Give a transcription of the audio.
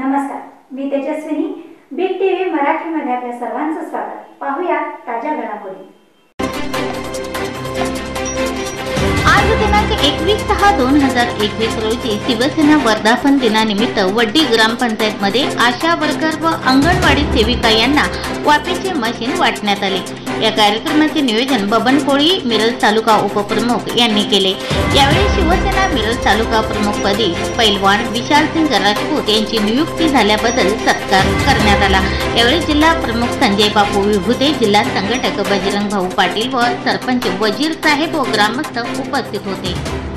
नमस्कार, मी Tejaswini. Big TV मराठीमध्ये आपल्या सर्वांचं स्वागत. पाहूया ताज्या घडामोडी. आज दिनांक 21/6/2021 रोजी शिवसेना वर्धापन दिनानिमित्त वड्डी ग्रामपंचायतमध्ये आशा वर्कर व अंगणवाडी सेविका यांना वाफेचे मशीन वाटण्यात आले. या कार्यक्रमाचे नियोजन बबन कोळी मिरज तालुका उपप्रमुख यांनी केले. यावेळी शिवसेना मिरज तालुका प्रमुखपदी पैलवान विशालसिंग राजपूत यांची नियुक्ती झाल्याबद्दल सत्कार करण्यात आला. यावेळी जिल्हा प्रमुख संजय बापू विभूते, जिल्हा संघटक बजरंग भाऊ पाटील व सरपंच वजीर साहेब व ग्रामस्थ उपस्थित होते.